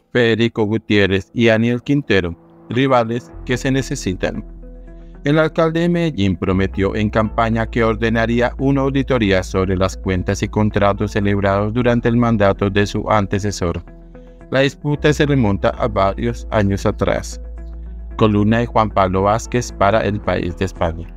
Federico Gutiérrez y Daniel Quintero, rivales que se necesitan. El alcalde de Medellín prometió en campaña que ordenaría una auditoría sobre las cuentas y contratos celebrados durante el mandato de su antecesor. La disputa se remonta a varios años atrás. Columna de Juan Pablo Vázquez para El País de España.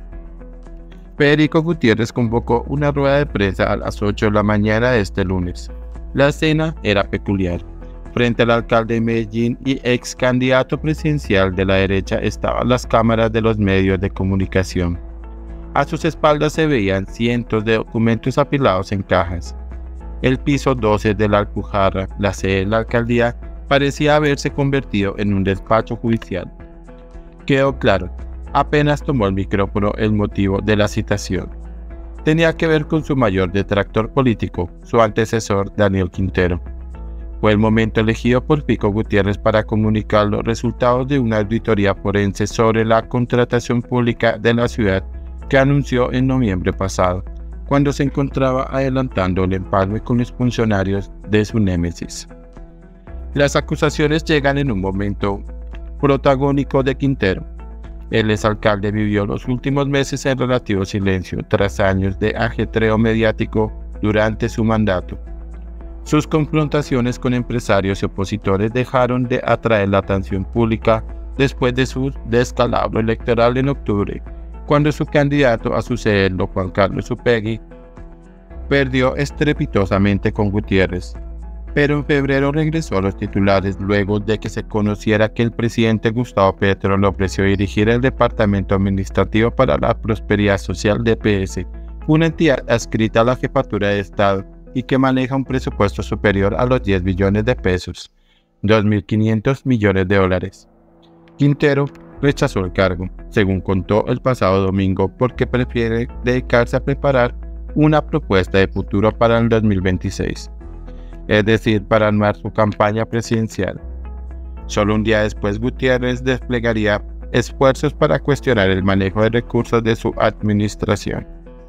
Federico Gutiérrez convocó una rueda de prensa a las 8 de la mañana de este lunes. La escena era peculiar. Frente al alcalde de Medellín y ex candidato presidencial de la derecha estaban las cámaras de los medios de comunicación. A sus espaldas se veían cientos de documentos apilados en cajas. El piso 12 de la Alpujarra, la sede de la alcaldía, parecía haberse convertido en un despacho judicial. Quedó claro, apenas tomó el micrófono, el motivo de la citación. Tenía que ver con su mayor detractor político, su antecesor Daniel Quintero. Fue el momento elegido por Fico Gutiérrez para comunicar los resultados de una auditoría forense sobre la contratación pública de la ciudad que anunció en noviembre pasado, cuando se encontraba adelantando el empalme con los funcionarios de su némesis. Las acusaciones llegan en un momento protagónico de Quintero. El exalcalde vivió los últimos meses en relativo silencio tras años de ajetreo mediático durante su mandato. Sus confrontaciones con empresarios y opositores dejaron de atraer la atención pública después de su descalabro electoral en octubre, cuando su candidato a sucederlo, Juan Carlos Upegui, perdió estrepitosamente con Gutiérrez. Pero en febrero regresó a los titulares luego de que se conociera que el presidente Gustavo Petro le ofreció dirigir el Departamento Administrativo para la Prosperidad Social de EPS, una entidad adscrita a la Jefatura de Estado y que maneja un presupuesto superior a los 10 billones de pesos, 2.500 millones de dólares. Quintero rechazó el cargo, según contó el pasado domingo, porque prefiere dedicarse a preparar una propuesta de futuro para el 2026, es decir, para armar su campaña presidencial. Solo un día después, Gutiérrez desplegaría esfuerzos para cuestionar el manejo de recursos de su administración.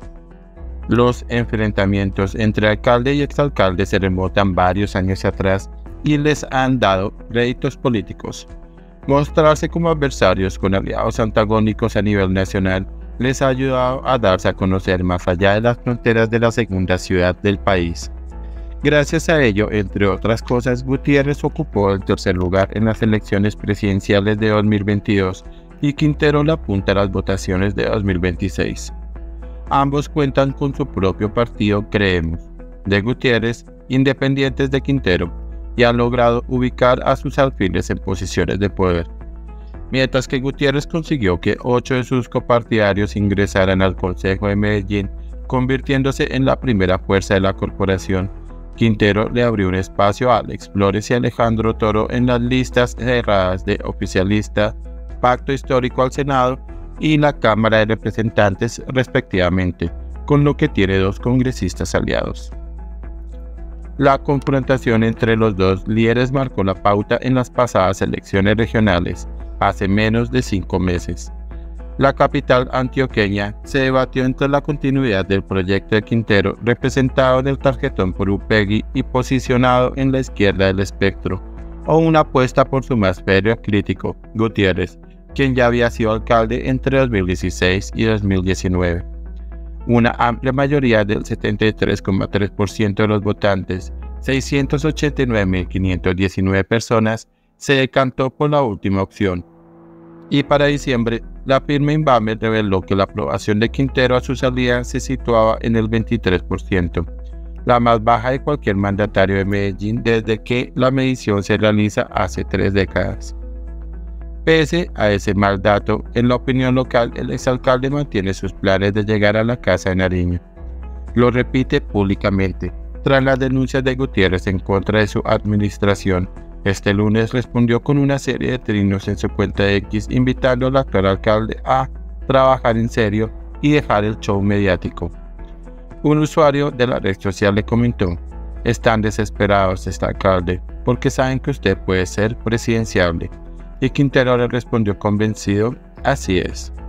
Los enfrentamientos entre alcalde y exalcalde se remontan varios años atrás y les han dado réditos políticos. Mostrarse como adversarios con aliados antagónicos a nivel nacional les ha ayudado a darse a conocer más allá de las fronteras de la segunda ciudad del país. Gracias a ello, entre otras cosas, Gutiérrez ocupó el tercer lugar en las elecciones presidenciales de 2022 y Quintero la punta a las votaciones de 2026. Ambos cuentan con su propio partido Creemos, de Gutiérrez, independientes de Quintero, y han logrado ubicar a sus alfiles en posiciones de poder. Mientras que Gutiérrez consiguió que 8 de sus copartidarios ingresaran al Consejo de Medellín, convirtiéndose en la primera fuerza de la corporación, Quintero le abrió un espacio a Alex Flores y Alejandro Toro en las listas cerradas de oficialista, Pacto Histórico al Senado y la Cámara de Representantes respectivamente, con lo que tiene 2 congresistas aliados. La confrontación entre los dos líderes marcó la pauta en las pasadas elecciones regionales, hace menos de 5 meses. La capital antioqueña se debatió entre la continuidad del proyecto de Quintero, representado en el tarjetón por Upegui y posicionado en la izquierda del espectro, o una apuesta por su más férreo crítico, Gutiérrez, quien ya había sido alcalde entre 2016 y 2019. Una amplia mayoría del 73,3% de los votantes, 689.519 personas, se decantó por la última opción. Y para diciembre, la firma Inbamer reveló que la aprobación de Quintero a su salida se situaba en el 23%, la más baja de cualquier mandatario de Medellín desde que la medición se realiza hace 3 décadas. Pese a ese mal dato, en la opinión local, el exalcalde mantiene sus planes de llegar a la Casa de Nariño. Lo repite públicamente. Tras las denuncias de Gutiérrez en contra de su administración, este lunes respondió con una serie de trinos en su cuenta de X, invitando al actual alcalde a trabajar en serio y dejar el show mediático. Un usuario de la red social le comentó: "Están desesperados, alcalde, porque saben que usted puede ser presidenciable". Y Quintero le respondió convencido: "Así es".